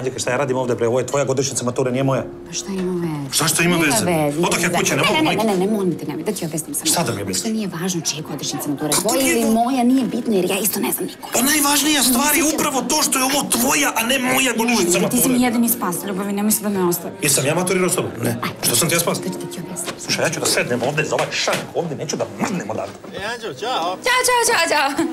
Anđelka, šta ja radim ovdje, bre? Ovo je tvoja godišnjica mature, nije moja. Pa šta ima veze? Šta ima veze? Odak ja kuće, ne mogu, majke. Ne, molim te, nemoj, da ti objasnim samo. Šta da mi objasniš? Šta nije važno čije godišnjica mature, tvoja ili moja, nije bitno, jer ja isto ne znam niko. Pa najvažnija stvar je upravo to što je ovo tvoja, a ne moja godišnjica mature. Ti si mi jedini spas, ljubavi, nemoj se da me ostavi. Jesam ja maturirao s tobom? Ne. Što sam ti ja spas? Da ti objasnim. Slušaj, ja ću da sednem ovdje za ovaj šank ovdje, neću da mrdnem odavde. Anđo, čao. Ćao.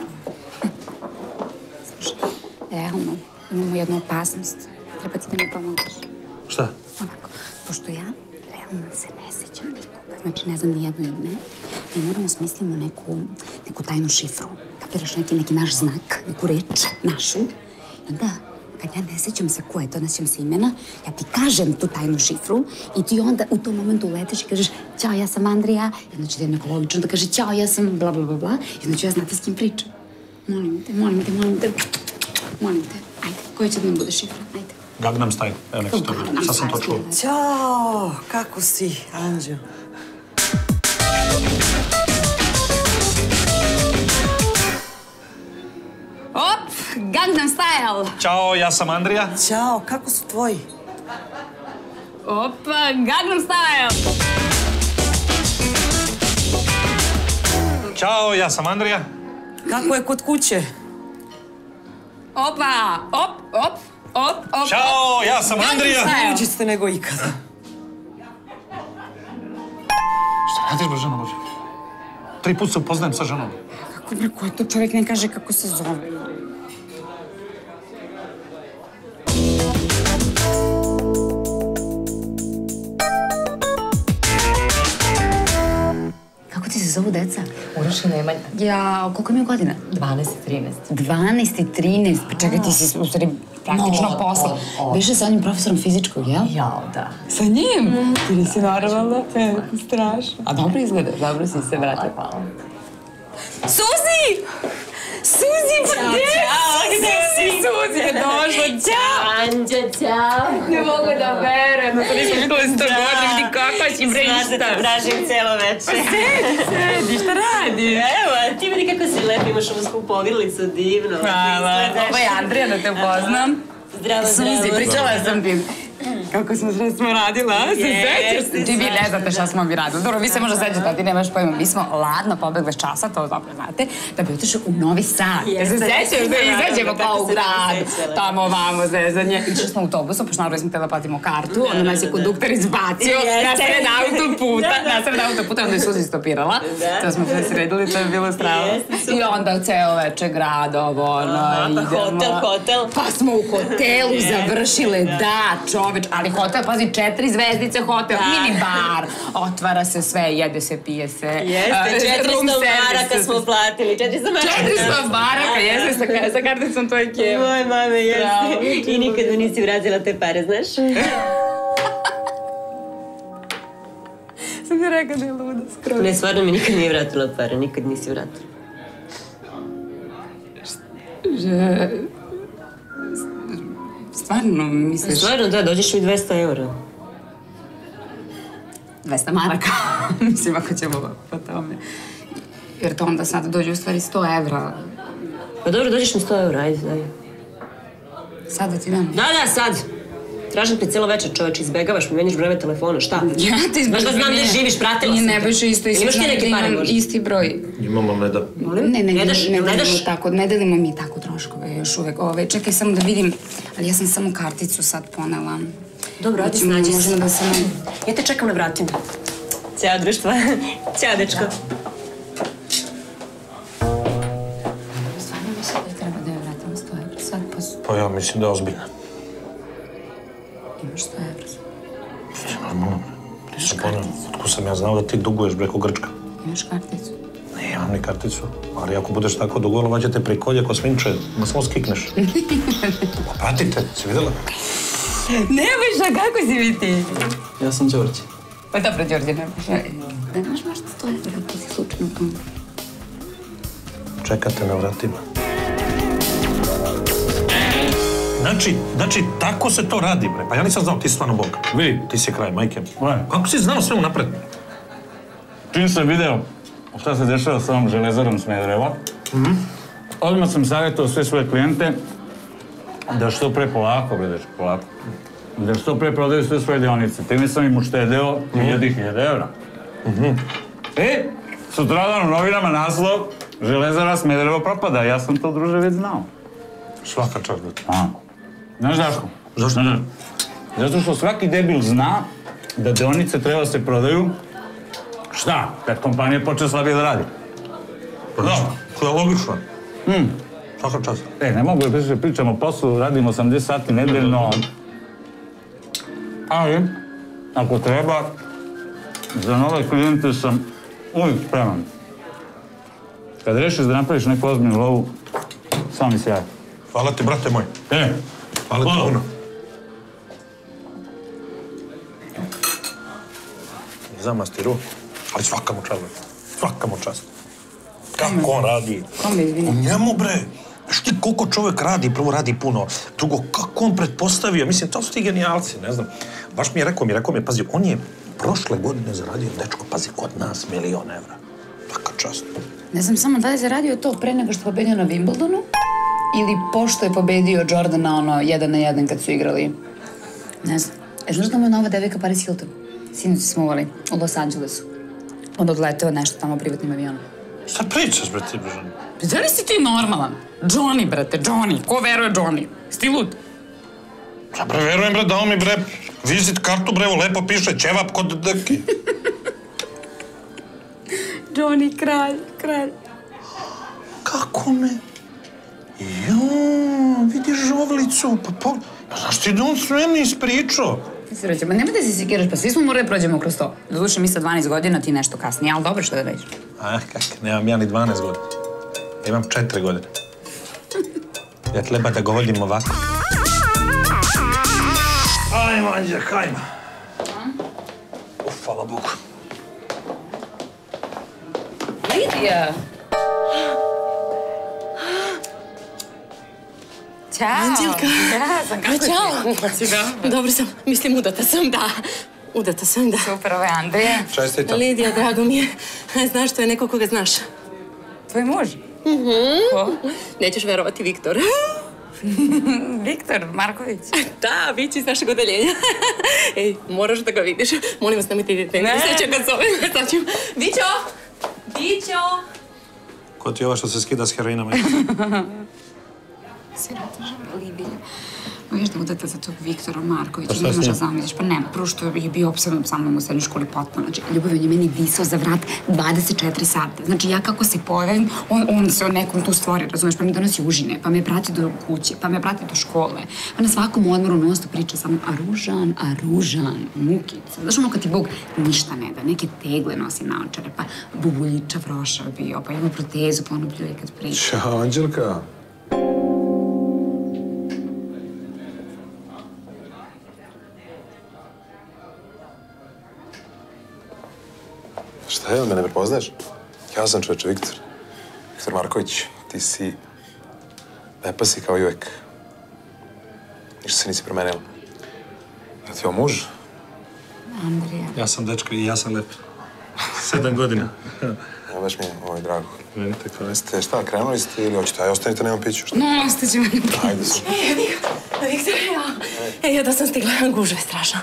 Slušaj, realno, imamo jednu opasnost. Treba ti da mi pomogaš. Šta? Onako, pošto ja realno se ne sećam nikoga, znači ne znam ni jedno ime, mi moramo smislimo neku tajnu šifru. Kapiraš neki naš znak, neku reč, našu. I onda, kad ja ne sećam se ko je to, ne sećam se imena, ja ti kažem tu tajnu šifru i ti onda u tom momentu uletiš i kažeš ćao, ja sam Andrija, i onda će ti neko logično da kaže ćao, ja sam bla bla bla bla, i onda ću ja znati s kim pričam. Molim te, ajde, koja će da mi bude šifra, ajde. Gangnam Style, evo nek se to bude, sad sam to čuo. Ćao, kako si, Anđo? Op, Gangnam Style! Ćao, ja sam Andrija. Ćao, kako su tvoji? Opa, Gangnam Style! Ćao, ja sam Andrija. Kako je kod kuće? Opa, op. Ćao, ja sam Andrija. Uđi ste nego ikada. Šta radiš, bre, žena Bože? 3 put se upoznajem sa ženom. Kako, bre, ko je to čovjek ne kaže kako se zove? Kako ti se zovu deca? Uroš i Nemanja. Ja, koliko imaju godina? 12 i 13. 12 i 13, pa čekaj, ti si u stvari praktično posle. Biše sa onim profesorom fizičkog, jel? Jao, da. Sa njim? Ti nisi normalna, strašno. A dobro izgledaš, dobro si se vratila. Hvala. Suzi! Suzi, pa gdje si? Suzi je došla, ćao! Anđa, ćao! Ne mogu da verujem, da to nismo vidjeli 100 godina, vidi kako si bre išta. Znaš da te pražim cijelo večer. Pa sedi, šta radiš? Evo, a ti vidi kako si lepa, imaš ovu skupu ogrlicu, divno. Hvala, ovo je Andrija, da te upoznam. Zdravo. Suzi, pričala sam ti. Kako smo radila, se sećaš? Ti vi ne znate šta smo mi radili. Dobro, vi se možda sećate, a ti nemaš pojma. Mi smo ladno pobegle s časa, to dobro znate, da bi otišli u Novi Sad. Se sećaš da izađemo kao u grad, tamo ovamo zezanje. Išli smo autobusom, pošto naravno smo tela platimo kartu, onda nas je konduktor izbacio na sred autoputa, onda je Suzi stopirala. To smo sve sredili, to je bilo strava. I onda ceo veče grad, ovo, idemo. Hotel. Pa smo u hotelu završile, da, čoveč, ali hotel, pazi, 4 zvezdice hotel, mini bar, otvara se sve, jede se, pije se. Jeste, 400 maraka smo platili, 400 maraka, jeste, sa karticom to je kevo. Moje mame, jeste. I nikad mi nisi vratila te pare, znaš? Sam ti rekao da je luda skroz. Ne, stvarno mi nikad nije vratila pare, nikad nisi vratila. Stvarno, misliš? Stvarno, da, dođeš mi 200 eura. 200 maraka, mislim, ako ćemo po tome. Jer to onda sad dođe u stvari 100 evra. Pa dobro, dođeš mi 100 eura, ajde, daj. Sad da ti dam? Da, sad. Tražim te cijelo večer, čoveč, izbegavaš mi, menjaš brojeve telefona, šta? Ja ti znaš da znam gdje živiš, pratila sam te. Ne biš isto, imaš ti neke pare možda? Isti broj. Imamo, ne da... Ne delimo mi tako troškove još uvek. Čekaj samo da vidim, ali ja sam samo karticu sad ponela. Dobro, ajde snađi se. Možemo da samo... Ja te čekam na vratima. Ćao, društva. Ćao, dečko. Stvarno mislim da treba da je vratimo 100 evra. Sad Pa ja mislim da je ozbiljna. Imaš 100 evra. Normalno. Nisam ponio. Otko sam ja znao da ti duguješ preko Grčka. Imaš karticu? Ne, imam ni karticu. Ali ako budeš tako dugolova, će te prikolje ko svinče. Da samo skikneš. Pratite, si vidjela? Nebojša, kako si mi ti? Ja sam Đorđe. Pa dobro, Đorđe, Nebojša. Da imaš možda 100 evra, ako si slučajno u tom. Čekate na vratima. Znači, tako se to radi, bre. Pa ja nisam znao, ti si stvarno Bog. Vidi, ti si kraj, majke. Kako si znao sve unapred? Čim sam video šta se dešava s ovom železarom Smederevo, odmah sam savjetovao sve svoje klijente Da što pre polako, bre, dečko, polako. Da što pre prodaju sve svoje dionice. Time sam im uštedeo 1000 evra. Sutradan u novinama naslov Železara Smederevo propada. Ja sam to, druže, već znao. Svaka čast, brate. Znaš Daško? Zašto? Zato što svaki debil zna da dionice treba se prodaju. Šta? Kad kompanija počne slabije da radi. Da, to je logično. Svaka čast. Ne mogu da pričamo o poslu, radim 80 sati nedeljno. Ali, ako treba, za nove klijente sam uvijek spreman. Kad rešiš da napraviš neku ozbiljnu lovu, samo mi se javi. Hvala ti, brate moj. Hvala ti puno. Zamasti ruku, ali svaka mu čast, brate. Svaka mu čast. Kako on radi? Kome izvini? U njemu, bre. Znaš ti koliko čovjek radi, prvo radi puno. Drugo, kako on pretpostavio? Mislim, to su ti genijalci, ne znam. Baš mi je rekao, pazi, on je prošle godine zaradio, dečko, pazi, kod nas 1.000.000 evra. Svaka čast. Ne znam samo da li je zaradio to pre nego što pobedio na Wimbledonu ili pošto je pobedio Jordana 1-1 kad su igrali. Ne znam. Znaš da mu je nova devojka Paris Hilton? Sinoć smo uvali u Los Angelesu. On odleteo nešto tamo privatnim avionom. Šta pričaš, bre, ti, Božan? Da li si ti normalan? Johnny, brate, Johnny. Ko veruje Johnny? Sti lud? Ja, bre, verujem, bre, dao mi, bre, vizit kartu, bre, lepo piše, ćevap kod deki. Johnny, kralj. Kako me? Joj, vidi žovlicu, pa znaš ti da on sve mi ispričao? Sreće, ma nemoj da se sikiraš, pa svi smo morali prođemo kroz to. Doduše mi sa 12 godina, ti nešto kasnije, ali dobro što da radiš. Kak, nemam ja ni 12 godina. Imam 4 godine. Ja treba da govorim ovako. Ajmo, Anđek, ajmo. Hvala Bogu. Lidija! Ćao! Anđelka! Ja sam, kako si? Ćao! Dobro sam, mislim udata sam, da. Udata sam, da. Super, ovo je Andrija. Čestito. Lidija, drago mi je. Znaš, to je neko koga znaš. Tvoj muž? Ko? Nećeš verovati, Viktor. Viktor Marković. Da, bit će iz našeg odeljenja. Ej, moraš da ga vidiš. Molim vas, nemojte idete. Ne sećam kad zovem. Sad ću. Bićo! Ko ti je ova što se skida s heroinom? Sirota žena, Lidija. Možeš da udata za tog Viktora Markovića, šta ne s možeš njim? da zamisliš, pa nema, prvo što je bio opsednut sa mnom u srednjoj školi potpuno. Znači, ljubav je meni visao za vrat 24 sata. Znači, ja kako se pojavim, on se o nekom tu stvori, razumeš, pa mi donosi užine, pa me prati do kuće, pa me prati do škole, pa na svakom odmoru non stop priča samo, a ružan, mukica. Znaš, ono kad ti Bog ništa ne da, neke tegle nosi naočare, pa bubuljičav rošav bio, pa ima protezu, pa ono pljuje kad priča. Ćao, Anđelka. Šta je, mene prepoznaješ? Ja sam čoveče Viktor. Viktor Marković. Ti si... lepa si kao i uvek. Ništa se nisi promenila. Je ti ovo muž? Andrija. Ja sam dečko i ja sam lep. 7 godina. Ja, baš mi je ovo drago. Meni tako je. Jeste šta, krenuli ste ili hoćete? Aj, ostanite, nemam piću. Šta? No, ostaćemo. Ajde se. Viktor, ja da sam stigla. Gužva je strašna.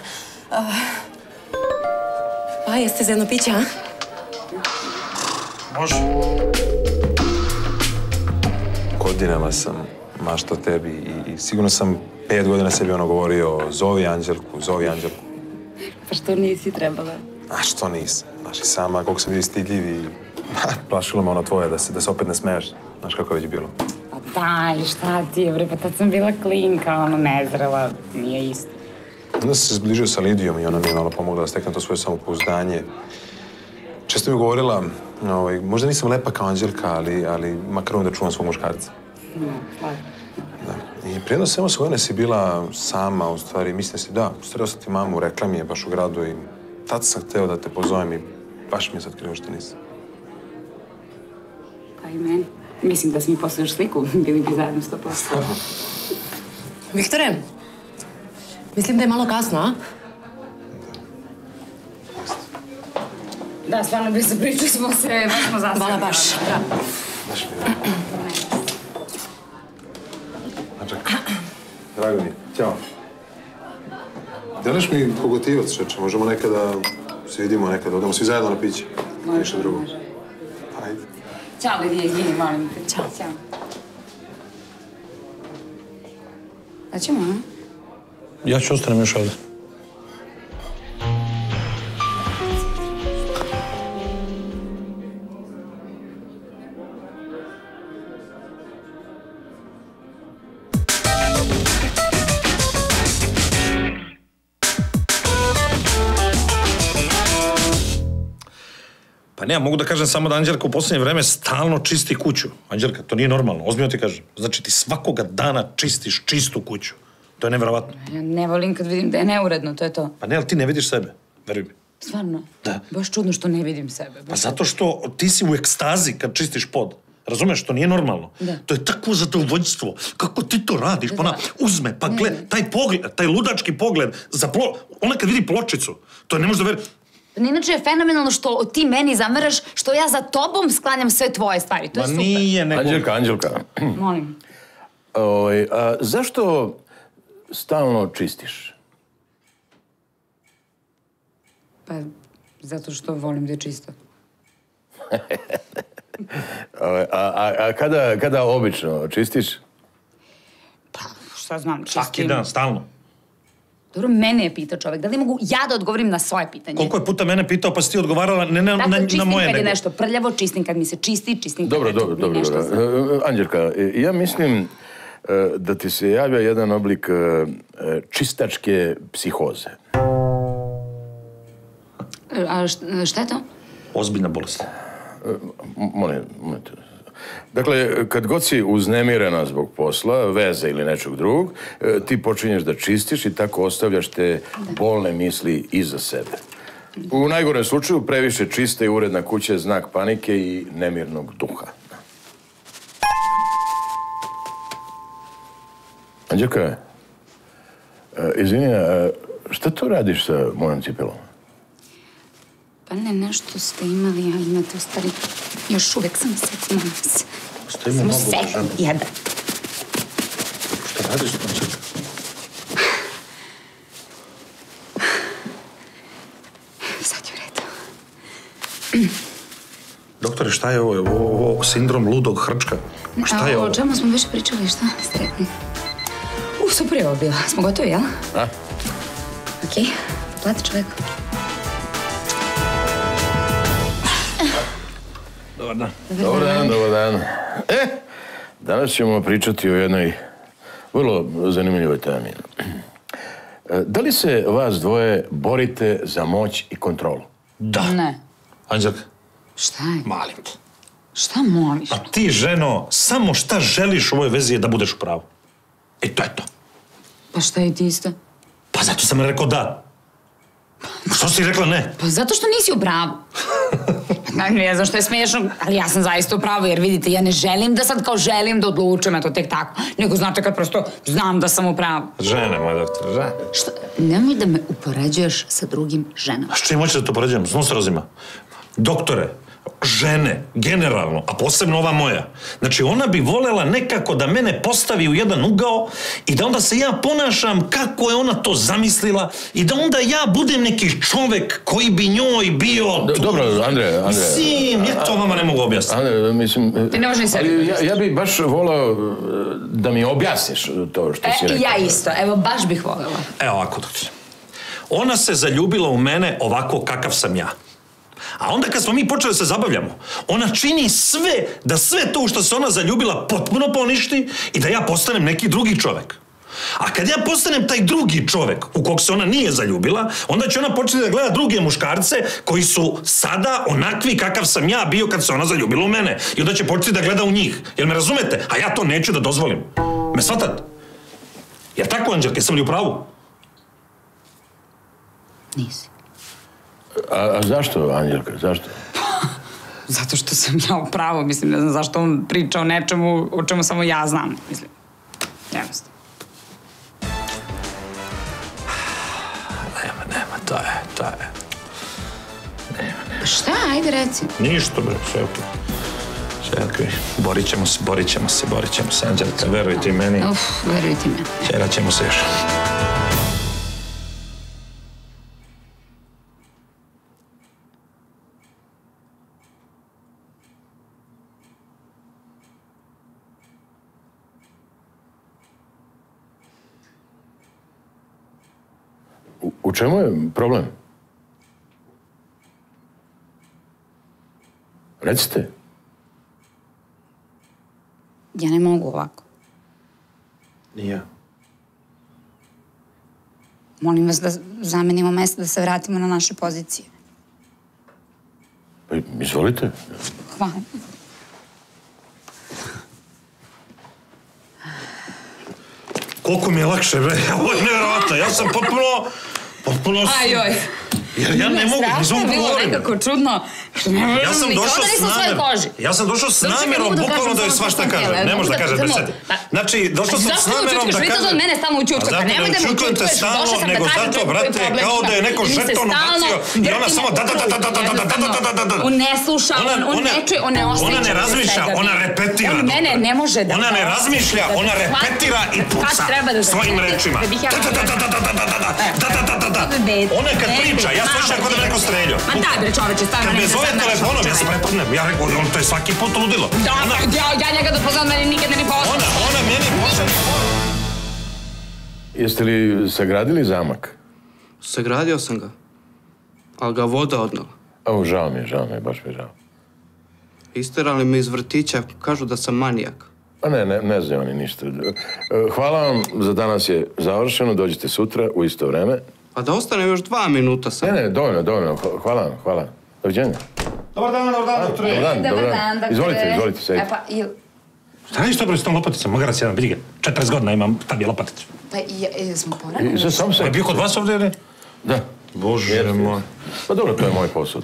Pa, jeste za jedno piće, a? Može. Godinama sam maštao tebi i sigurno sam 5 godina sebi govorio zovi Anđelku, zovi Anđelku. Pa što nisi trebala? A što nisam? Znaš, i sama, koliko sam bio stidljiv i plašilo me ono tvoje da se opet ne smeješ. Znaš kako je već bilo. Pa daj, šta ti je, bre, pa tad sam bila klinka, ono, nezrela, nije isto. Onda sam se zbližio sa Lidijom i ona mi je malo pomogla da steknem to svoje samopouzdanje. Često mi je govorila, možda nisam lepa kao Anđelka, ali makar da čuvam svog muškarca. Da. I prije jedno samo svojene si bila sama, u stvari, mislim si, da, starao sam ti mamu, rekla mi je baš u gradu i tad sam hteo da te pozovem i baš mi je sad krivo što nisam. Pa i meni. Mislim da si mi poslao još sliku, bili bi zajedno 100%. Viktore, mislim da je malo kasno, a? Da, stvarno bi se pričali smo se, baš smo zastavili. Hvala baš. Baš mi je. Anđelka. Želiš mi pogotivac, čeče? Možemo nekada se vidimo, nekada odemo svi zajedno na piće. Ništa drugo. Ajde. Ćao, Lidija, izvini, molim te. Ćao, ćao. Da ćemo, a? Ja ću ostanem još ovdje. Pa ne, mogu da kažem samo da Anđelka u posljednje vreme stalno čisti kuću. Anđelka, to nije normalno, ozbiljno ti kažem. Znači ti svakoga dana čistiš čistu kuću. To je nevjerovatno. Ja ne volim kad vidim da je neuredno, to je to. Pa ne, ali ti ne vidiš sebe, veruj mi. Stvarno? Da. Baš čudno što ne vidim sebe. Pa zato što ti si u ekstazi kad čistiš pod. Razumeš, to nije normalno. Da. To je takvo zadovoljstvo. Kako ti to radiš? Pa ona uzme, pa gled, taj pogled, taj ludački pogled, ona kad vidi pločicu, to ne može da veruje. Inače je fenomenalno što ti meni zameraš što ja za tobom sklanjam sve tvoje stvari. To je super. Nije nego... Anđelka. Molim. Zašto stalno čistiš? Pa, zato što volim da je čisto. A kada obično čistiš? Pa, šta znam, čistim. Svaki dan, stalno. Dobro, mene je pitao čovek. Da li mogu ja da odgovorim na svoje pitanje? Koliko je puta mene pitao pa si ti odgovarala ne na moje nego? Dakle, čistim kad je nešto prljavo, čistim kad mi se čisti, čistim kad Dobro. Anđelka, ja mislim da ti se javlja jedan oblik čistačke psihoze. A šta je to? Ozbiljna bolest. Molim. Dakle, kad god si uznemirena zbog posla, veze ili nečeg drugog, ti počinješ da čistiš i tako ostavljaš te bolne misli iza sebe. U najgorem slučaju, previše čista i uredna kuća je znak panike i nemirnog duha. Anđelka, izvini, šta tu radiš sa mojom cipelom? Pa ne, nešto ste imali, a imate u stvari... Još uvek sam sek, molim se. Samo sekund, jedan. Šta radiš s tom cipelom? Sad je u redu. Doktore, šta je ovo? Ovo sindrom ludog hrčka? Šta je ovo? O čemu smo više pričali, šta ste rekli? Super je ovo bilo. Smo gotovi, jel? Da. Okej, plati čoveku. Dobar dan. Dobar dan. Danas ćemo pričati o jednoj vrlo zanimljivoj temi. Da li se vas dvoje borite za moć i kontrolu? Da. Ne. Anđelka. Šta je? Malim te. Šta moliš? A ti, ženo, samo šta želiš u ovoj vezi je da budeš u pravu. I to je to. Pa šta je ti isto? Pa zato sam rekao da. Što si rekla ne? Pa zato što nisi u pravu. Ne znam što je smiješno, ali ja sam zaista u pravu, jer vidite, ja ne želim da sad kao želim da odlučujem, eto tek tako. Nego znate kad prosto znam da sam u pravu. Žene, moj doktor, žene. Što? Nemoj da me upoređuješ sa drugim ženama. A što im hoćeš da to upoređujem? S nosrazima. Doktore, žene, generalno, a posebno ova moja. Znači, ona bi volela nekako da mene postavi u jedan ugao i da onda se ja ponašam kako je ona to zamislila i da onda ja budem neki čovek koji bi njoj bio... Dobro, Andre. Mislim, ja to vama ne mogu objasniti. Andre, mislim... Ti ne možeš ni sebi. Ja bih baš volao da mi objasniš to što si rekao. Ja isto, evo, baš bih volela. Evo ovako, doktor. Ona se zaljubila u mene ovako kakav sam ja. A onda kad smo mi počeli da se zabavljamo, ona čini sve da sve to u što se ona zaljubila potpuno poništi i da ja postanem neki drugi čovek. A kad ja postanem taj drugi čovek u kog se ona nije zaljubila, onda će ona početi da gleda druge muškarce koji su sada onakvi kakav sam ja bio kad se ona zaljubila u mene. I onda će početi da gleda u njih. Jel me razumete? A ja to neću da dozvolim. Me shvatate? Jer tako, Anđelke, sam li u pravu? Nisi. A zašto, Anđelka, zašto? Zato što sam ja u pravu, mislim, ne znam zašto on priča o nečemu o čemu samo ja znam, mislim. Jednostavno. Nema, to je. Nema. Šta? Ajde, reci. Ništa, bre, sve okej. Sve okej. Borit ćemo se, Anđelka, verujte i meni. Verujte mi. Ćerat ćemo se još. U čemu je problem? Recite. Ja ne mogu ovako. Ni ja. Molim vas da zamenimo mesto, da se vratimo na naše pozicije. Pa izvolite. Hvala. Koliko mi je lakše, bre. Ovo je nevjerovatno. Ja sam potpuno... Ajoj. Jer ja ne mogu, Strašno je bilo nekako čudno. Ja sam došao s namjerom. Ja sam došao s namjerom, bukvalno da joj svašta kažem. Ne možeš da kažeš besedi. Znači, došao sam s namjerom da kažem... Vi to od mene stalno učučkate. Zato ne učučkujete stalno, nego zato, brate, kao da je neko žeton ubacio i ona samo da. On ne sluša, on ne čuje, on ne osjeća. Ona ne razmišlja, ona repetira. On mene ne može da... Ona ne razmišlja, ona repetira i puca svojim rečima. Ona kad priča, ja slušam kod da neko streljao. Ma daj bre čoveče, stavno kad me zove telefonom, ja se prepadnem. Ja rekao, to je svaki put ludilo. Ja njega da poznam, meni nikad ne poznam. Ona meni počne. Jeste li sagradili zamak? Sagradio sam ga, ali ga voda odnala. Žao mi je, baš mi je žao. Isterali me iz vrtića, kažu da sam manijak. Pa ne znaju oni ništa. Hvala vam, za danas je završeno, dođite sutra u isto vreme. Pa da ostane još 2 minuta sam. Ne, dovoljno. Hvala. Doviđenja. Dobar dan, doktore. Dobar dan. Izvolite, sedite. Šta radiš to, bre, s tom lopaticom? Magarac jedan, vidi ga. 40 godina imam, tad je lopaticu. Pa smo poradili. Sam se... Je bio kod vas ovdje, ili? Da. Bože moj. Pa dobro, to je moj posao.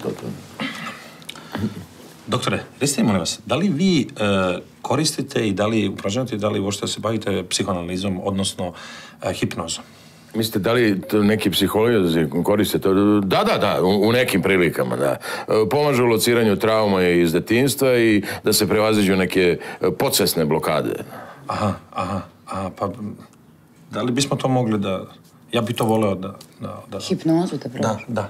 Doktore, recite mi, molim vas, da li vi koristite i da li upražnjate i da li uopšte se bavite psihoanalizom, odnosno hipnozom? Mislite, da li neki psiholozi koriste to? Da, u nekim prilikama, da. Pomažu u lociranju trauma iz detinjstva i da se prevaziđu neke podsvesne blokade. Aha, pa da li bismo to mogli da... Ja bi to voleo da... Hipnozu da prođe? Da.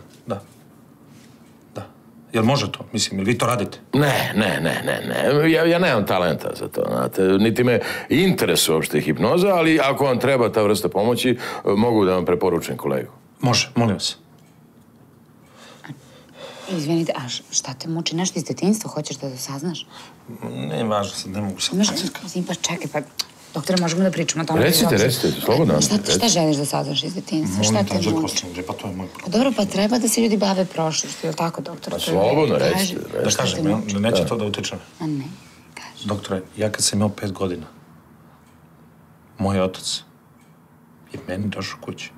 Jel može to? Mislim, jel vi to radite? Ne. Ja nemam talenta za to, znate. Niti me interesuje uopšte hipnoza, ali ako vam treba ta vrsta pomoći, mogu da vam preporučim kolegu. Može, molim vas. Izvinite, a šta te muči? Nešto iz detinjstva? Hoćeš da saznaš? Ne, važno sad, ne mogu sad. Pa čekaj, pa... Doktore, možemo da pričamo o tome. Recite, slobodno. Šta želiš da saznaš iz detinjstva? Šta te muči? Pa to je moj problem. Dobro, pa treba da se ljudi bave prošlošću, ili tako, doktore? Slobodno, recite. Da kažem, neće to da utiče. A ne, kaži. Doktore, ja kad sam imao 5 godina, moj otac je meni došao kući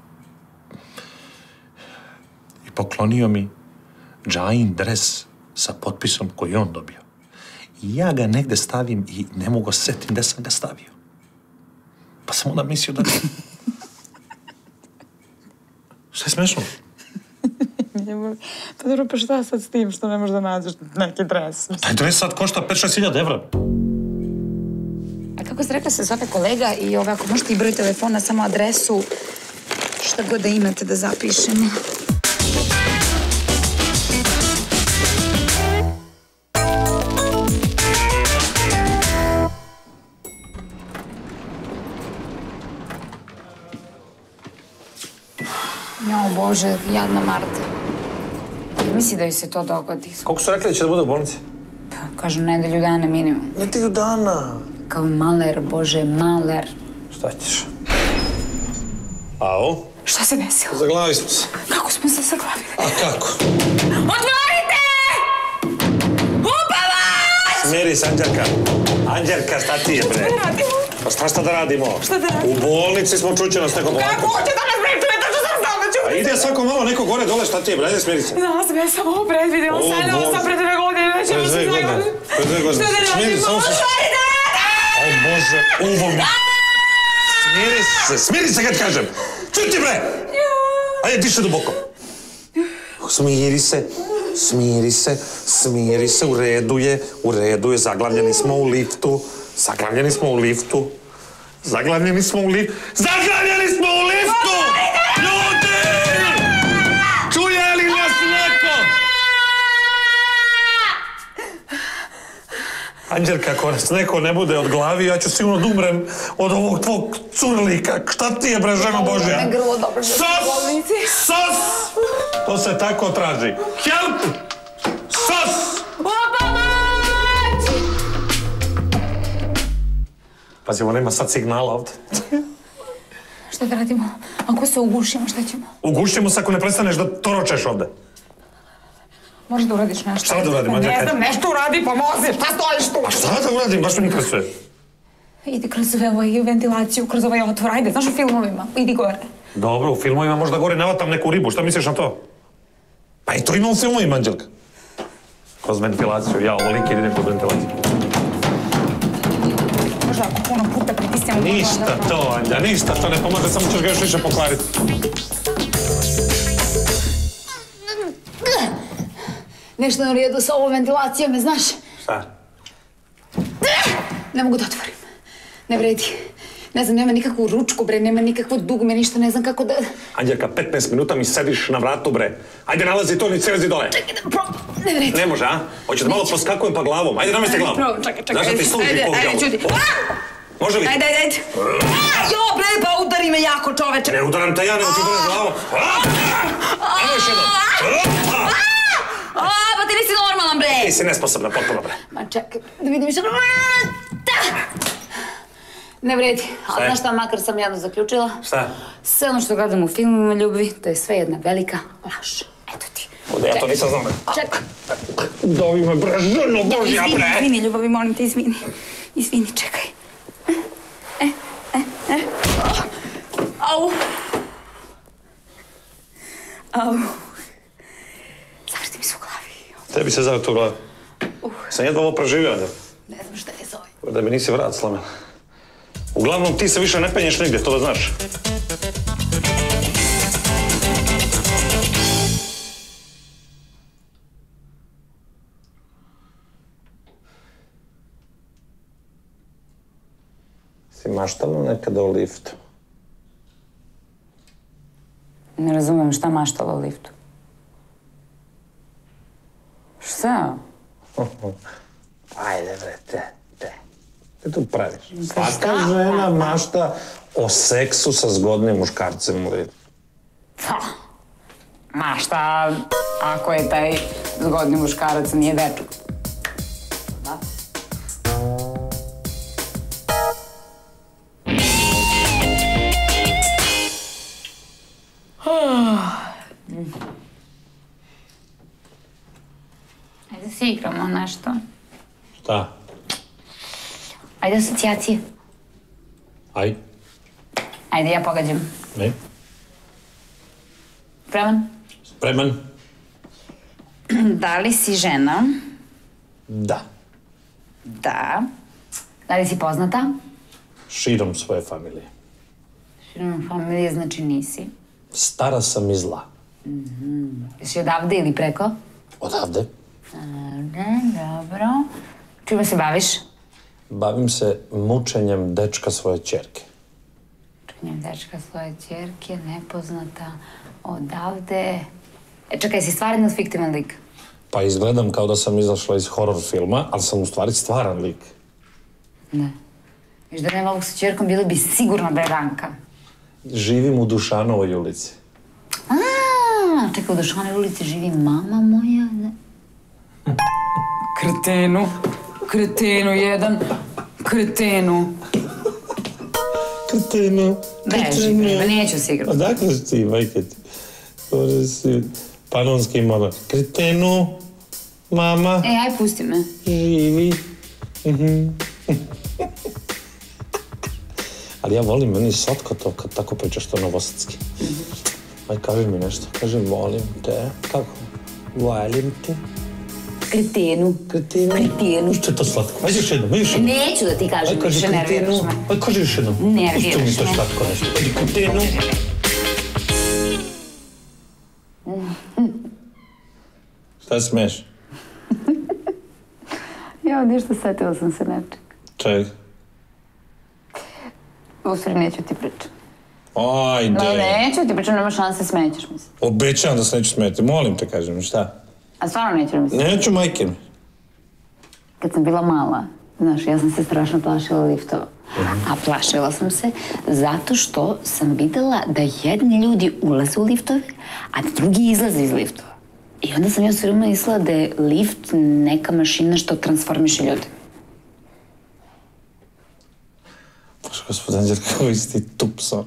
i poklonio mi džajin dres sa potpisom koji on dobio. I ja ga negde stavim i ne mogu se setim gde sam ga stavio. Pa sam onda mislio da... Šta je smešno? Pa dobro, pa šta sad s tim što ne možeš da nađeš neki dres? Taj dres sad košta 5-6 hiljada evra. A kako ste rekla se zove kolega i ako možete i broj telefona, samo adresu, šta god da imate da zapišemo. Jo, Bože, jadna Marta. Misli da joj se to dogodi. Koliko su rekli da će da bude u bolnici? Pa, kažu, nedelju dana minimum. Nedelju dana? Kao maler, Bože, maler. Šta ćeš? Alo? Šta se desilo? Zaglavili smo se. Kako smo se zaglavili? A kako? Otvorite! Upavač! Smiri se, Anđelka. Anđelka, šta ti je, bre? Šta da radimo? Pa šta da radimo? Šta da radimo? U bolnici smo čućeno s nekom Kako hoće da nas pričuje, to što sam znao da ću... A ide svako malo neko gore dole, šta ti je, bre? Ajde, smiri se. Znala sam, ja sam ovo predvidela, sanjala sam pre 2 godine, nećemo se zaglaviti. Pre 2 godine. Šta da radimo? Otvorite! O Bože, uvo mi. Smiri se kad kažem. Čuti, bre! Ajde, diše duboko. Smiri se, u redu je, zaglavljeni smo u liftu. Ljudi! Čuje li nas neko? Anđelka, ako nas neko ne bude od glavi, ja ću sigurno da umrem od ovog tvog curlika. Šta ti je, bre, ženo Božja? Sos! To se tako traži. Help! Sos! Pazi, ona ima sad signala ovdje. Šta da radimo? Ako se ugušimo, šta ćemo? Ugušimo se ako ne prestaneš da toročeš ovdje. Možeš da uradiš nešto? Šta da uradim, Anđelka? Ne znam, nešto uradi, pomozi, šta stojiš tu? Šta da uradim, baš me interesuje. Idi kroz ventilaciju, kroz ovaj otvor, ajde, znaš u filmovima, idi gore. Dobro, u filmovima možda gore navatam neku ribu, šta misliš na to? Pa i to ima u filmovima, Anđelka. Kroz ventilaciju, ja ovoliki idem kroz ventilaciju. Možda ako puno puta pritisnemo... Ništa to, Anđa, ništa to ne pomaže, samo ćeš ga još više pokvariti. Nešto na redu sa ovom ventilacijom, znaš? Šta? Ne mogu da otvorim. Ne vredi. Ne znam, nema nikakvu ručku, bre, nema nikakvo dugme, ništa, ne znam kako da... Anđelka, 15 minuta mi sediš na vratu, bre. Ajde, nalazi to, ni silezi dole. Čekaj da probam, ne vredi. Ne može, a? Hoće da malo poskakujem pa glavom. Ajde, namesti glavu. Probam, čekaj. Znaš da ti služi kog glavu? Ajde, čuti. Može li? Ajde. Jo, bre, pa udari me jako, čoveče. Ne udaram te ja, nego ti udaram glavom. Ajde još jednom. Pa ti nisi normalan, bre. Ti si nesposobna, potpuno, bre. Ma čekaj, da vidim što... Ne vredi, ali znaš šta, makar sam jedno zaključila. Šta? Sve ono što gledam u filmovima ljubavi, to je sve jedna velika laž. Eto ti. Ovdje, ja to nisam znao. Čekaj. Udavi me, bre, ženo Božja, bre. Izvini, ljubavi, molim te, izvini. Izvini, čekaj. Au. Zavrti mi se u glavi. Tebi se zavrti u glavi. Sam jedva ovo preživio, Anđel. Ne znam šta je zove. Da mi nisi vrat slamen. Uglavnom, ti se više ne penješ nigdje, to da znaš. Si maštala nekada o liftu? Ne razumijem šta maštala o liftu. Šta? Ajde, bre, te. Te tu praviš. Svaka žena mašta o seksu sa zgodnim muškarcem u liftu. Mašta, ako je taj zgodni muškarac, nije dečak. Da? Ajde se igramo nešto. Šta? Ajde asocijacije. Aj. Ajde, ja pogađam. Ne. Spreman? Spreman. Da li si žena? Da. Da. Da li si poznata? Širom svoje familije. Širom familije znači nisi. Stara sam i zla. Jesi odavde ili preko? Odavde. Dobro. Čime se baviš? Bavim se mučenjem dečka svoje ćerke. Mučenjem dečka svoje ćerke, nepoznata, odavde... Čekaj, si stvaran ili fiktivan lik? Pa izgledam kao da sam izašla iz horor filma, ali sam u stvari stvaran lik. Ne. Viš da nema ovog sa ćerkom, bilo bi sigurno da je Ranka. Živim u Dušanovoj ulici. Čekaj, u Dušanovoj ulici živi mama moja. Kretenu jedan, kretenu. Beži, bre, neću se igrati. Odakle si ti, majke ti? Može si panonski monarh. Kretenu, mama. Aj, pusti me. Živi. Ali ja volim, meni slatko to kad tako pričaš to novosadski. Aj, kaži mi nešto. Kaži, volim te. Kako? Volim te. Kretenu. Što je to slatko? Ajde još jednom, Neću da ti kažem, više nerviraš me. Aj, kaži još jednom. Nerviraš me. Pusti mi to slatko nešto. Ajde, kretenu. Šta smiješ? Ja, ništa, setila sam se nečeg. Čeg? U stvari, neću ti pričati. Ajde. No, neću ti pričati, nema šanse, smećeš mi se. Obećavam da se neću smijeti. Molim te, kažem, šta? A stvarno neću da mi se... Neću, majke mi. Kad sam bila mala, Znaš, ja sam se strašno plašila liftova. A plašila sam se zato što sam videla da jedni ljudi ulaze u liftove, a da drugi izlaze iz liftova. I onda sam ja sve vreme mislila da je lift neka mašina što transformiše ljude. Bože, gospod Anđelko, vi ste Tupson.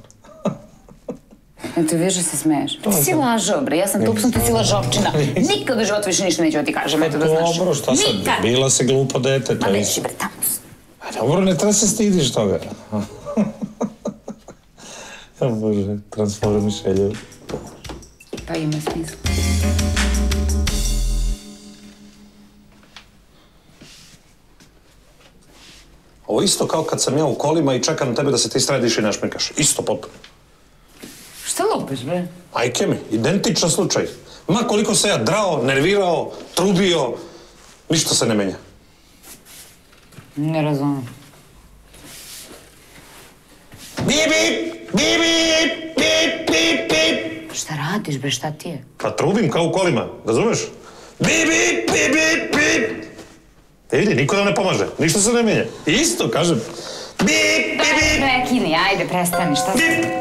Ti vidiš da se smeješ. Ti si lažao, bre. Ja sam Tupson, ti si lažovčina. Nikad u životu više ništa neću da ti kažem, eto da znaš. Dobro, šta sad? Bila se glupo dete. Ma neći, bre, tamo. Dobro, ne treba se stidiš toga. Ja, Bože, transformiše ljudi. Pa ima smisla. Ovo isto kao kad sam ja u kolima i čekam tebe da se ti središ i ne šminkaš. Isto potpuno. Šta lupiš, bre? Ajke mi, identičan slučaj. Ma koliko se ja drao, nervirao, trubio, ništa se ne menja. Ne razumijem. Bip, bip, bip, bip, bip, bip, bip. Šta radiš, bre, šta ti je? Pa trubim kao u kolima, razumeš? Bip, bip, bip, bip, bip. E vidi, niko da ne pomaže, ništa se ne menja. Isto, kažem. Bip, bip, bip. Prekini, ajde, prestani, šta se... Bip.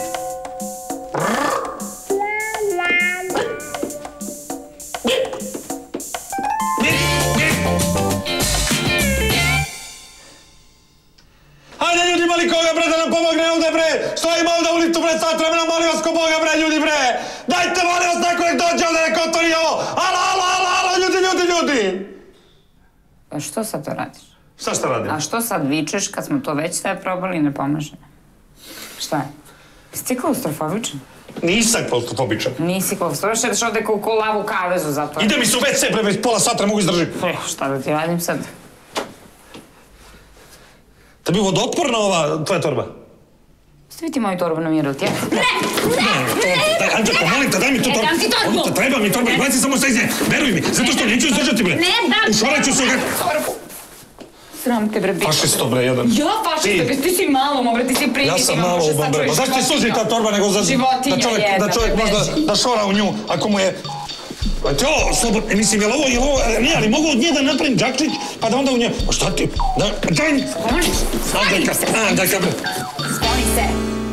Hajde, ljudi, mali koga, bre, da nam pomogne ovde, bre! Stojimo ovde u liftu, bre, sat vremena, molim vas, ko Boga, bre, ljudi, bre! Dajte, molim vas, neko nek dođe ovde, neko otvori ovo! Alo, alo, alo, alo, ljudi! A što sad to radiš? Šta radim? A što sad vičeš kad smo to već sve probali i ne pomaže? Šta je? Jesi ti klaustrofobičan? Nisam klaustrofobičan. Nisi klaustrofobičan, ideš ovde kao lavu kavezu zato. Ide mi se u WC, bre, već pola sata ne mogu izdržiti. Šta da ti radim sad? Tebi vodootporna ova tvoja torba? Stavi ti moju torbu na miru, ti ja? Ne! Anđelko, molim te, daj mi tu torbu. Dam ti torbu! Molim te, treba mi torba, baci samo sve iz nje. Veruj mi, zato što neću izdržati, bre. Ne, dam! Ušorat ću se u torbu. Sram te, bre, biti. Fašisto, bre, jedan. Ja, fašisto, ti si malo, bre, ti si primitivno. Ja sam malo u bre. Pa zašto ti suzi ta torba nego za... Životinja jedna. Da čovjek možda da šora u nju, ako mu je... Ti ovo, slobodno, mislim, je li ovo, nije, ali mogu od nje da napravim džakčić, pa da onda u nje... Pa šta ti? Da, daj mi... Andajka, bre. Skloni se.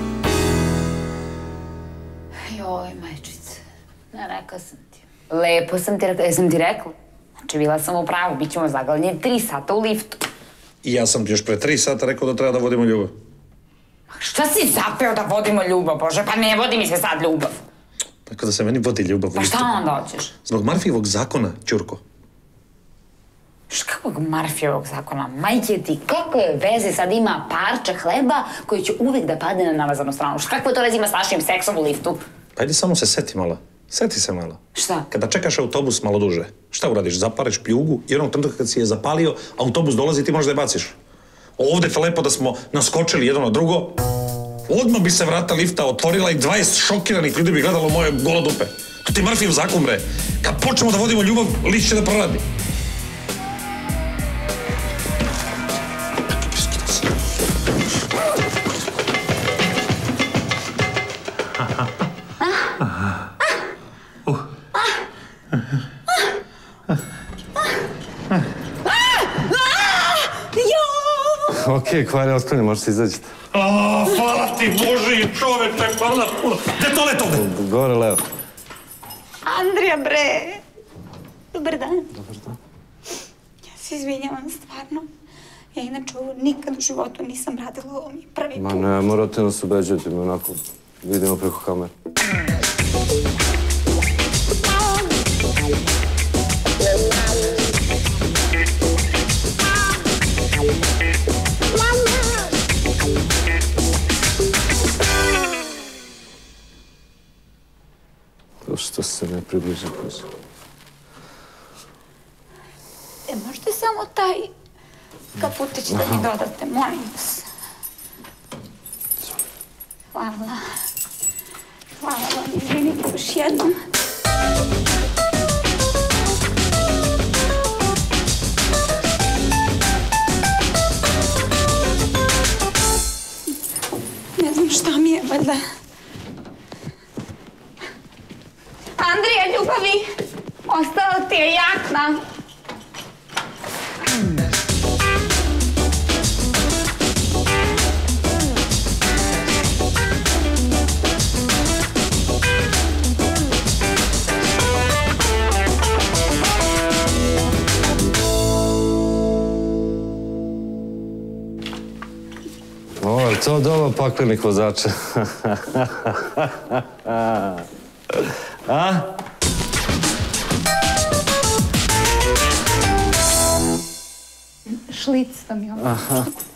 Joj, majčice, ne rekla sam ti. Lepo sam ti rekla, jesam ti rekla? Znači, bila sam u pravu, bit ćemo zagaljeni 3 sata u liftu. I ja sam ti još pre 3 sata rekao da treba da vodimo ljubav. Šta si zapeo da vodimo ljubav, Bože? Pa ne vodi mi se sad ljubav. Tako da se meni vodi ljubav u liftu. Pa šta onda hoćeš? Zbog Murphyjevog zakona, Ćurko. Kakvog Murphyjevog zakona? Majke ti, kakve veze sad ima parče hleba koji će uvek da padne na navazanu stranu? Kakve to veze ima s našim seksom u liftu? Pa ajde samo se seti malo. Seti se malo. Šta? Kada čekaš autobus malo duže, šta uradiš? Zapališ pljugu i onog trenutka kad si je zapalio, autobus dolazi i ti možeš da je baciš. Ovde je lepo da smo naskočili jedno na drugo. Odmah bi se vrata lifta otvorila i 20 šokiranih ljudi bi gledalo moje golodupe. To ti je Murphyjev zakon, bre. Kad počnemo da vodimo ljubav, lift će da proradi. Okej, kvar je otklonjen, možete izađete. Hvala ti, Boži, čoveče, hvala puno. Gde toalet ovde? Gore, levo. Andrija, bre! Dobar dan. Dobar dan. Ja se izvinjavam, stvarno. Ja inače ovo nikad u životu nisam radila, ovo mi je prvi put. Ma ne, morate nas ubeđati, mi onako vidimo preko kamere. Što se ne približa kuću? Možete samo taj kaputić da mi dodate, molim vas. Hvala. Hvala vam, izvinite još jednom. Ne znam šta mi je, valjda. Andrija, ljubavi, ostala ti je jakna. to doba paklenih vozača. A? Šlic sam imala.